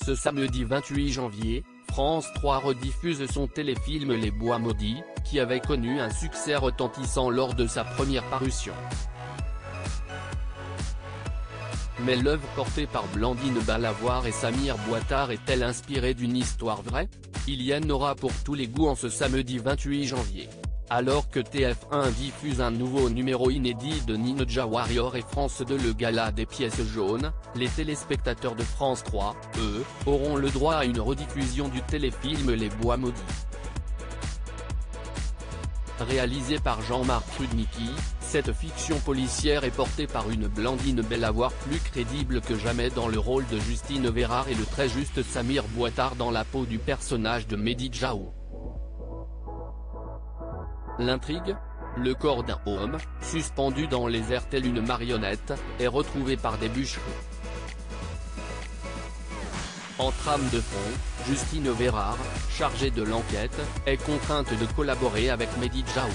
Ce samedi 28 janvier, France 3 rediffuse son téléfilm Les Bois Maudits, qui avait connu un succès retentissant lors de sa première parution. Mais l'œuvre portée par Blandine Balavoine et Samir Boitard est-elle inspirée d'une histoire vraie? Il y en aura pour tous les goûts en ce samedi 28 janvier. Alors que TF1 diffuse un nouveau numéro inédit de Ninja Warrior et France 2 le gala des pièces jaunes, les téléspectateurs de France 3, eux, auront le droit à une rediffusion du téléfilm Les Bois Maudits. Réalisé par Jean-Marc Rudnicki, cette fiction policière est portée par une Blandine Balavoine plus crédible que jamais dans le rôle de Justine Vérard et le très juste Samir Boitard dans la peau du personnage de Mehdi Djaou. L'intrigue ? Le corps d'un homme, suspendu dans les airs tel une marionnette, est retrouvé par des bûcherons. En trame de fond, Justine Vérard, chargée de l'enquête, est contrainte de collaborer avec Mehdi Djaou.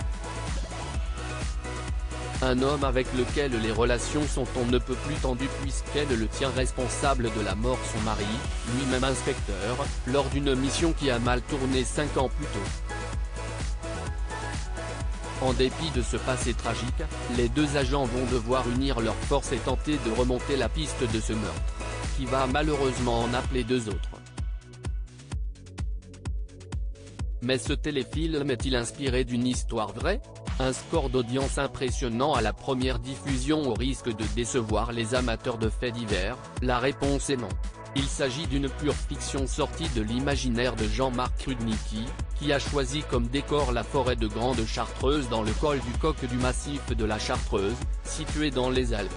Un homme avec lequel les relations sont on ne peut plus tendues puisqu'elle le tient responsable de la mort de son mari, lui-même inspecteur, lors d'une mission qui a mal tourné 5 ans plus tôt. En dépit de ce passé tragique, les deux agents vont devoir unir leurs forces et tenter de remonter la piste de ce meurtre, qui va malheureusement en appeler deux autres. Mais ce téléfilm est-il inspiré d'une histoire vraie? Un score d'audience impressionnant à la première diffusion au risque de décevoir les amateurs de faits divers? La réponse est non. Il s'agit d'une pure fiction sortie de l'imaginaire de Jean-Marc Rudnicki, qui a choisi comme décor la forêt de Grande Chartreuse dans le col du Coq du massif de la Chartreuse, situé dans les Alpes.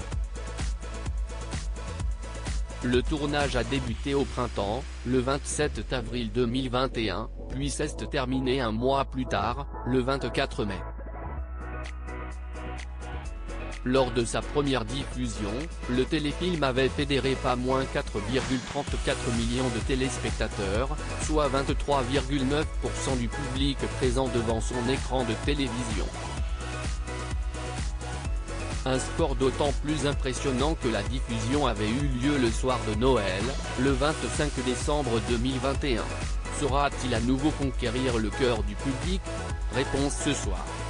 Le tournage a débuté au printemps, le 27 avril 2021, puis s'est terminé un mois plus tard, le 24 mai. Lors de sa première diffusion, le téléfilm avait fédéré pas moins 4,34 millions de téléspectateurs, soit 23,9% du public présent devant son écran de télévision. Un score d'autant plus impressionnant que la diffusion avait eu lieu le soir de Noël, le 25 décembre 2021. Saura-t-il à nouveau conquérir le cœur du public? Réponse ce soir.